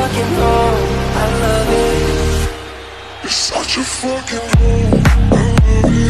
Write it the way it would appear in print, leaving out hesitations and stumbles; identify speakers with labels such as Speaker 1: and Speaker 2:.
Speaker 1: fucking home. I love it.
Speaker 2: You're such a fucking home. I love it.